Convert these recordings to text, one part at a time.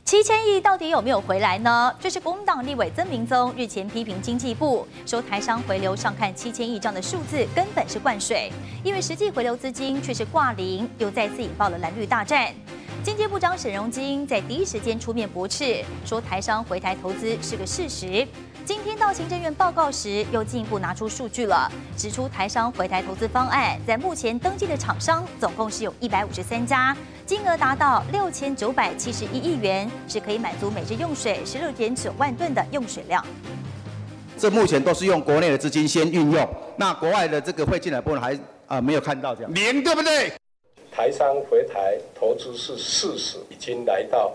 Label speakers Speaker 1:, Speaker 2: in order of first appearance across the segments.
Speaker 1: 7000亿到底有没有回来呢？这是国民党立委曾明宗日前批评经济部，说台商回流上看7000亿这样的数字根本是灌水，因为实际回流资金却是挂零，又再次引爆了蓝绿大战。经济部长沈荣津在第一时间出面驳斥，说台商回台投资是个事实。今天到行政院报告时，又进一步拿出数据了，指出台商回台投资方案在目前登记的厂商总共是有153家，金额达到6971亿元，是可以满足每日用水16.9万吨的用水量。
Speaker 2: 这目前都是用国内的资金先运用，那国外的这个会进来部分还没有看到这样零，对不对？
Speaker 3: 台商回台投资是事实，已经来到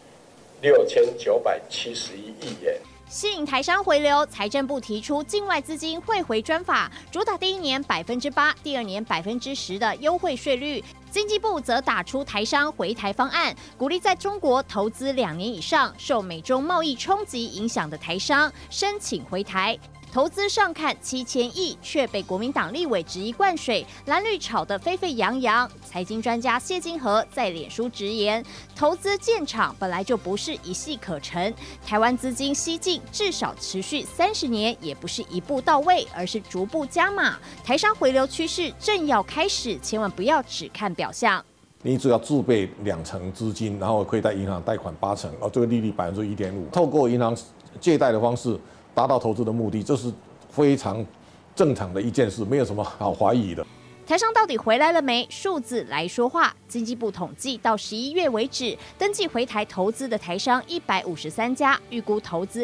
Speaker 3: 6971亿元。
Speaker 4: 吸引台商回流，财政部提出境外资金汇回专法，主打第一年8%，第二年10%的优惠税率。经济部则打出台商回台方案，鼓励在中国投资2年以上、受美中贸易冲击影响的台商申请回台。投资上看7000亿，却被国民党立委质疑灌水，蓝绿吵得沸沸扬扬。财经专家谢金河在脸书直言，投资建厂本来就不是一夕可成，台湾资金西进至少持续30年，也不是一步到位，而是逐步加码。台商回流趋势正要开始，千万不要只看表象。
Speaker 5: 你只要自备2成资金，然后可以在银行贷款8成，这个利率1.5%，透过银行借贷的方式达到投资的目的，这是非常正常的一件事，没有什么好怀疑的。
Speaker 4: 台商到底回来了没？数字来说话。经济部统计，到11月为止，登记回台投资的台商153家，预估投资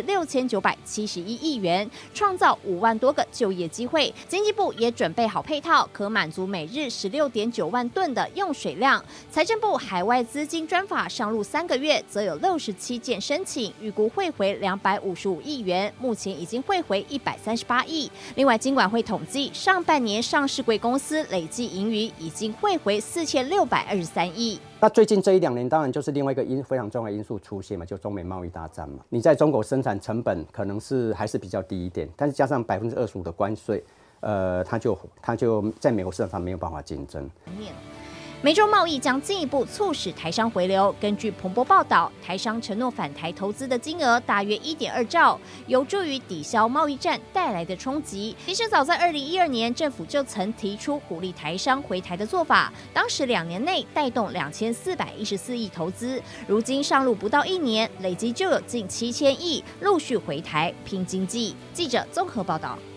Speaker 4: 6971亿元，创造5万多个就业机会。经济部也准备好配套，可满足每日16.9万吨的用水量。财政部海外资金专法上路3个月，则有67件申请，预估汇回255亿元，目前已经汇回138亿。另外，金管会统计，上半年上市柜公司累计盈余已经汇回4623亿。
Speaker 6: 那最近这1、2年，当然就是另外一个非常重要的因素出现嘛，就中美贸易大战嘛。你在中国生产成本可能还是比较低一点，但是加上25%的关税，它就在美国市场上没有办法竞争。
Speaker 4: 美中贸易将进一步促使台商回流。根据彭博报道，台商承诺返台投资的金额大约1.2兆，有助于抵消贸易战带来的冲击。其实早在2012年，政府就曾提出鼓励台商回台的做法，当时2年内带动2414亿投资。如今上路不到1年，累积就有近7000亿陆续回台拼经济。记者综合报道。